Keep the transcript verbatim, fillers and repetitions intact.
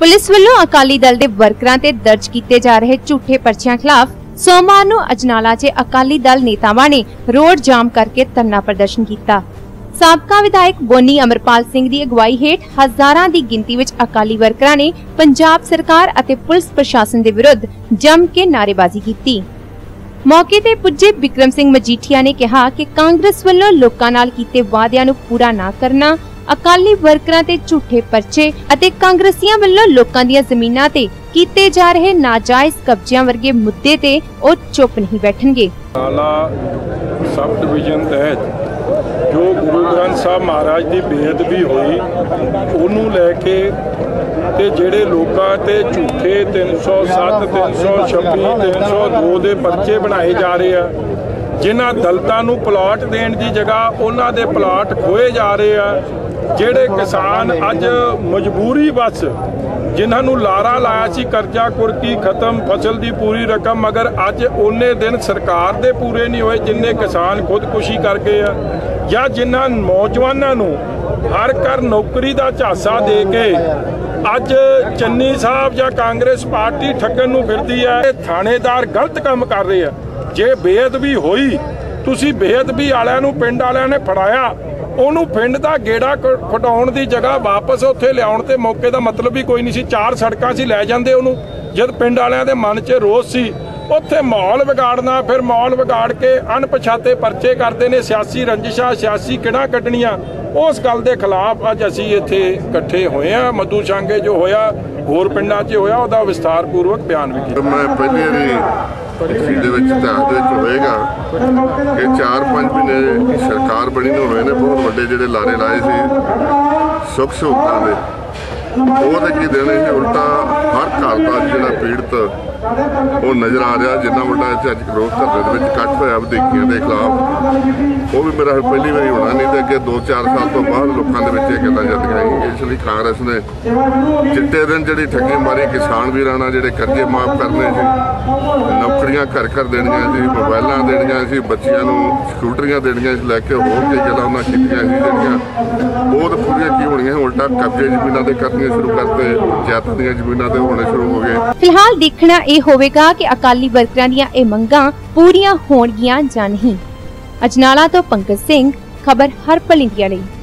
Police ਵੱਲੋਂ अकाली दल के वर्करां ते दर्ज किए जा रहे झूठे पर्चियां खिलाफ सोमवार नूं अजनाला च अकाली दल नेतावां ने रोड जाम करके धरना प्रदर्शन किया। साबका विधायक बोनी अमरपाल सिंह की अगवाई हेठ हजारां की गिनती विच अकाली वर्करां ने पंजाब सरकार अते पुलिस प्रशासन के विरुद्ध जम के नारेबाजी की। मौके ते पुजे बिक्रम सिंह मजीठिया ने कहा कि कांग्रेस वालों लोकां नाल कीते वादियां नूं पूरा ना करना, अकाली वर्करां ते झूठे पर्चे अते कांग्रेसियां वालों लोकां दीयां ज़मीनां ते कीते जा रहे नाजायज कब्जियां वर्गे मुद्दे ते ओ चुप नहीं बैठणगे। सब डिवीजन तहत जो गुरु ग्रंथ साहब महाराज की बेअदबी हुई उन्होंने लैके ते जेड़े लोकां ते झूठे तीन सौ सत्त तीन सौ छब्बी तीन सौ दो के पर्चे बनाए जा रहे हैं, जिन्हां दलितां नूं प्लाट देण की जगह उन्हां दे प्लाट खोए जा रहे हैं। जेड़े किसान अज मजबूरी बस जिन्हां नूं लारा लाया सी कर्जा कुर्की खत्म फसल की पूरी रकम, मगर अज उन्ने दिन सरकार दे पूरे नहीं होए जिन्ने किसान खुदकुशी कर गए हैं, या जिन्हां नौजवानों नूं हर घर नौकरी का झांसा दे के अज चन्नी साहब या कांग्रेस पार्टी ठगन नूं फिरदी है। थानेदार गलत काम कर रहे हैं। जे बेअदबी हुई तुसी बेअदबी वालियां नूं पिंड वालियां ने फड़ाया, ਉਹਨੂੰ ਪਿੰਡ ਦਾ ਗੇੜਾ ਖਟਾਉਣ ਦੀ ਜਗ੍ਹਾ ਵਾਪਸ ਉੱਥੇ ਲਿਆਉਣ ਤੇ ਮੌਕੇ ਦਾ ਮਤਲਬ ਹੀ ਕੋਈ ਨਹੀਂ ਸੀ। ਚਾਰ ਸੜਕਾਂ ਸੀ ਲੈ ਜਾਂਦੇ ਉਹਨੂੰ, ਜਦ ਪਿੰਡ ਵਾਲਿਆਂ ਦੇ ਮਨ 'ਚ ਰੋਸ ਸੀ। ਉੱਥੇ ਮਾਹੌਲ ਵਿਗਾੜਨਾ, ਫਿਰ ਮਾਹੌਲ ਵਿਗਾੜ ਕੇ ਅਣਪਛਾਤੇ ਪਰਚੇ ਕਰਦੇ ਨੇ, ਸਿਆਸੀ ਰੰਜਿਸ਼ਾਂ ਸਿਆਸੀ ਕਿਹੜਾ ਕੱਢਣੀਆਂ। ਉਸ ਗੱਲ ਦੇ ਖਿਲਾਫ ਅੱਜ ਅਸੀਂ ਇੱਥੇ ਇਕੱਠੇ ਹੋਏ ਆ। ਮਧੂ ਛਾਂਗੇ ਜੋ ਹੋਇਆ ਹੋਰ ਪਿੰਡਾਂ 'ਚ ਹੋਇਆ ਉਹਦਾ ਵਿਸਤਾਰ ਪੂਰਵਕ ਬਿਆਨ ਵੀ ਕੀਤਾ। ਮੈਂ ਪਹਿਲੀ ਵਾਰੀ ਦੇ ਵਿੱਚ ਧਿਆਨ ਦੇ ਵਿੱਚ ਹੋਏਗਾ ਕਿ ਚਾਰ ਪੰਜ ਮਹੀਨੇ ਸਰਕਾਰ ਬਣੀ ਨੂੰ ਹੋਏ ਨੇ, ਬਹੁਤ ਵੱਡੇ ਜਿਹੜੇ ਲਾਰੇ ਲਾਏ ਸੀ ਸੁੱਖ ਸਹੂਲਤਾਂ ਦੇ ਉਹਦੇ ਕੀ ਦੇਣੇ ਸੀ, ਉਲਟਾ ਹਰ ਘਰ ਦਾ ਜਿਹੜਾ ਪੀੜਤ ਉਹ ਨਜ਼ਰ ਆ ਰਿਹਾ। ਜਿੰਨਾ ਵੱਡਾ ਇੱਥੇ ਅੱਜ ਰੋਸ ਧਰਨੇ ਦੇ ਵਿੱਚ ਇਕੱਠ ਹੋਇਆ ਵਧੀਕੀਆਂ ਦੇ ਖਿਲਾਫ, ਉਹ ਵੀ ਮੇਰਾ ਪਹਿਲੀ ਵਾਰੀ ਹੋਣਾ, ਨਹੀਂ ਤੇ ਅੱਗੇ ਦੋ ਚਾਰ ਸਾਲ ਤੋਂ ਬਾਅਦ ਲੋਕਾਂ ਦੇ ਵਿੱਚ ਇਹ ਗੱਲਾਂ ਜਾਂਦੀਆਂ ਸੀ। ਇਸ ਲਈ ਕਾਂਗਰਸ ਨੇ ਚਿੱਟੇ ਦਿਨ ਜਿਹੜੀ ਠੱਗੀ ਮਾਰੀ ਕਿਸਾਨ ਵੀਰਾਂ ਨਾਲ, ਜਿਹੜੇ ਕਰਜ਼ੇ ਮਾਫ ਕਰਨੇ ਸੀ, ਨੌਕਰੀਆਂ ਘਰ ਘਰ ਦੇਣੀਆਂ ਸੀ, ਮੋਬਾਈਲਾਂ ਦੇਣੀਆਂ ਸੀ, ਬੱਚਿਆਂ ਨੂੰ ਸਕੂਟਰੀਆਂ ਦੇਣੀਆਂ ਸੀ, ਲੈ ਕੇ ਹੋਰ ਕਈ ਗੱਲਾਂ ਉਹਨਾਂ ਕੀਤੀਆਂ ਸੀ ਜਿਹੜੀਆਂ ਉਹ ਤਾਂ ਪੂਰੀਆਂ ਕੀ ਹੋਣੀਆਂ। ਉਲਟਾ ਕਬਜ਼ੇ ਜ਼ਮੀਨਾਂ ਦੇ ਕਰਨੀਆਂ ਸ਼ੁਰੂ ਕਰਤੇ, ਪੰਚਾਇਤਾਂ ਦੀਆਂ ਜ਼ਮੀਨਾਂ ਤੇ ਹੋਣੇ ਸ਼ੁਰੂ ਹੋ ਗਏ। फिलहाल देखना यह होगा कि अकाली वर्करां दीयां इह मंगां पूरीआं होणगीआं जां नहीं। अजनाला तो पंकज सिंह, खबर हर पल इंडिया लई।